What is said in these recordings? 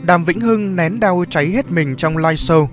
Đàm Vĩnh Hưng nén đau cháy hết mình trong live show.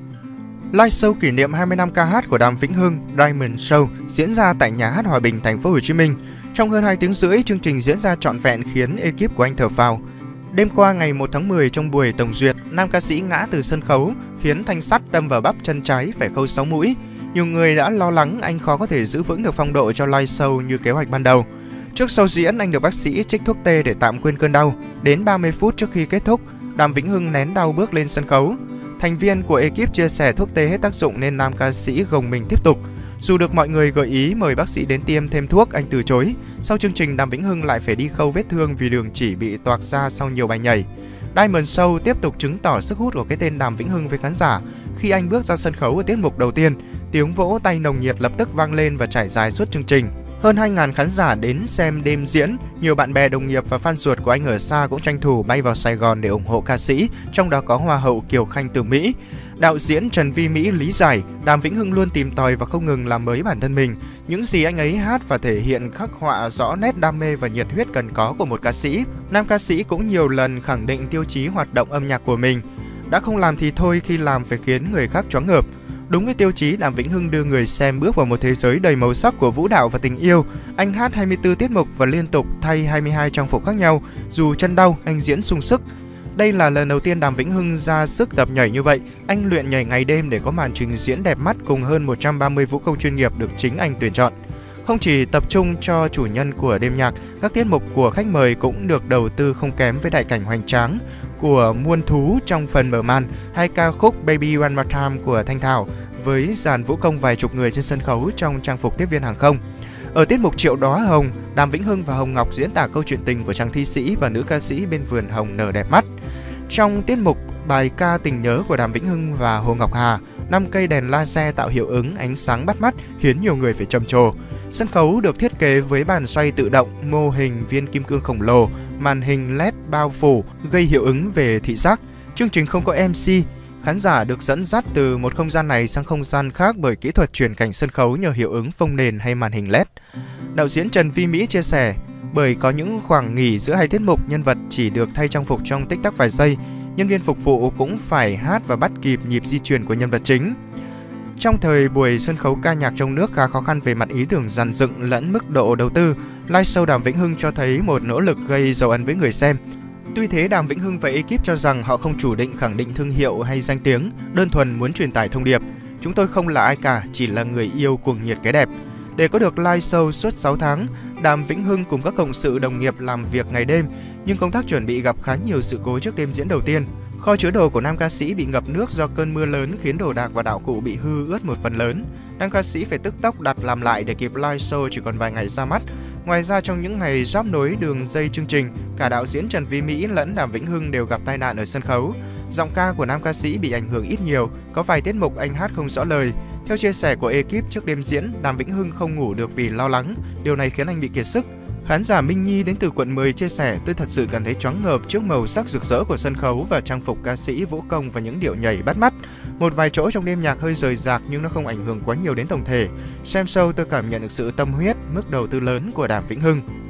Live show kỷ niệm 20 năm ca hát của Đàm Vĩnh Hưng, Diamond Show, diễn ra tại Nhà hát Hòa Bình, thành phố Hồ Chí Minh. Trong hơn 2 tiếng rưỡi, chương trình diễn ra trọn vẹn khiến ekip của anh thở phào. Đêm qua ngày 1 tháng 10, trong buổi tổng duyệt, nam ca sĩ ngã từ sân khấu, khiến thanh sắt đâm vào bắp chân trái phải khâu 6 mũi. Nhiều người đã lo lắng anh khó có thể giữ vững được phong độ cho live show như kế hoạch ban đầu. Trước show diễn, anh được bác sĩ trích thuốc tê để tạm quên cơn đau. Đến 30 phút trước khi kết thúc, Đàm Vĩnh Hưng nén đau bước lên sân khấu. Thành viên của ekip chia sẻ thuốc tê hết tác dụng nên nam ca sĩ gồng mình tiếp tục. Dù được mọi người gợi ý mời bác sĩ đến tiêm thêm thuốc, anh từ chối. Sau chương trình, Đàm Vĩnh Hưng lại phải đi khâu vết thương vì đường chỉ bị toạc ra sau nhiều bài nhảy. Diamond Show tiếp tục chứng tỏ sức hút của cái tên Đàm Vĩnh Hưng với khán giả. Khi anh bước ra sân khấu ở tiết mục đầu tiên, tiếng vỗ tay nồng nhiệt lập tức vang lên và trải dài suốt chương trình. Hơn 2.000 khán giả đến xem đêm diễn, nhiều bạn bè, đồng nghiệp và fan ruột của anh ở xa cũng tranh thủ bay vào Sài Gòn để ủng hộ ca sĩ, trong đó có Hoa hậu Kiều Khanh từ Mỹ. Đạo diễn Trần Vi Mỹ lý giải, Đàm Vĩnh Hưng luôn tìm tòi và không ngừng làm mới bản thân mình. Những gì anh ấy hát và thể hiện khắc họa rõ nét đam mê và nhiệt huyết cần có của một ca sĩ. Nam ca sĩ cũng nhiều lần khẳng định tiêu chí hoạt động âm nhạc của mình. Đã không làm thì thôi, khi làm phải khiến người khác choáng ngợp. Đúng với tiêu chí, Đàm Vĩnh Hưng đưa người xem bước vào một thế giới đầy màu sắc của vũ đạo và tình yêu. Anh hát 24 tiết mục và liên tục thay 22 trang phục khác nhau. Dù chân đau, anh diễn sung sức. Đây là lần đầu tiên Đàm Vĩnh Hưng ra sức tập nhảy như vậy. Anh luyện nhảy ngày đêm để có màn trình diễn đẹp mắt cùng hơn 130 vũ công chuyên nghiệp được chính anh tuyển chọn. Không chỉ tập trung cho chủ nhân của đêm nhạc, các tiết mục của khách mời cũng được đầu tư không kém với đại cảnh hoành tráng của muôn thú trong phần mở màn, hay ca khúc Baby One More Time của Thanh Thảo với dàn vũ công vài chục người trên sân khấu trong trang phục tiếp viên hàng không. Ở tiết mục Triệu Đóa Hồng, Đàm Vĩnh Hưng và Hồng Ngọc diễn tả câu chuyện tình của chàng thi sĩ và nữ ca sĩ bên vườn hồng nở đẹp mắt. Trong tiết mục bài ca Tình Nhớ của Đàm Vĩnh Hưng và Hồ Ngọc Hà, 5 cây đèn laser tạo hiệu ứng ánh sáng bắt mắt khiến nhiều người phải trầm trồ. Sân khấu được thiết kế với bàn xoay tự động, mô hình viên kim cương khổng lồ, màn hình LED bao phủ gây hiệu ứng về thị giác. Chương trình không có MC, khán giả được dẫn dắt từ một không gian này sang không gian khác bởi kỹ thuật chuyển cảnh sân khấu nhờ hiệu ứng phông nền hay màn hình LED. Đạo diễn Trần Vi Mỹ chia sẻ, bởi có những khoảng nghỉ giữa hai tiết mục, nhân vật chỉ được thay trang phục trong tích tắc vài giây, nhân viên phục vụ cũng phải hát và bắt kịp nhịp di chuyển của nhân vật chính. Trong thời buổi sân khấu ca nhạc trong nước khá khó khăn về mặt ý tưởng dàn dựng lẫn mức độ đầu tư, live show Đàm Vĩnh Hưng cho thấy một nỗ lực gây dấu ấn với người xem. Tuy thế, Đàm Vĩnh Hưng và ekip cho rằng họ không chủ định khẳng định thương hiệu hay danh tiếng, đơn thuần muốn truyền tải thông điệp. Chúng tôi không là ai cả, chỉ là người yêu cuồng nhiệt cái đẹp. Để có được live show suốt 6 tháng, Đàm Vĩnh Hưng cùng các cộng sự đồng nghiệp làm việc ngày đêm, nhưng công tác chuẩn bị gặp khá nhiều sự cố trước đêm diễn đầu tiên. Kho chứa đồ của nam ca sĩ bị ngập nước do cơn mưa lớn khiến đồ đạc và đạo cụ bị hư ướt một phần lớn. Nam ca sĩ phải tức tốc đặt làm lại để kịp live show chỉ còn vài ngày ra mắt. Ngoài ra, trong những ngày giáp nối đường dây chương trình, cả đạo diễn Trần Vi Mỹ lẫn Đàm Vĩnh Hưng đều gặp tai nạn ở sân khấu. Giọng ca của nam ca sĩ bị ảnh hưởng ít nhiều, có vài tiết mục anh hát không rõ lời. Theo chia sẻ của ekip trước đêm diễn, Đàm Vĩnh Hưng không ngủ được vì lo lắng, điều này khiến anh bị kiệt sức. Khán giả Minh Nhi đến từ quận 10 chia sẻ, tôi thật sự cảm thấy choáng ngợp trước màu sắc rực rỡ của sân khấu và trang phục ca sĩ, vũ công và những điệu nhảy bắt mắt. Một vài chỗ trong đêm nhạc hơi rời rạc nhưng nó không ảnh hưởng quá nhiều đến tổng thể. Xem show tôi cảm nhận được sự tâm huyết, mức đầu tư lớn của Đàm Vĩnh Hưng.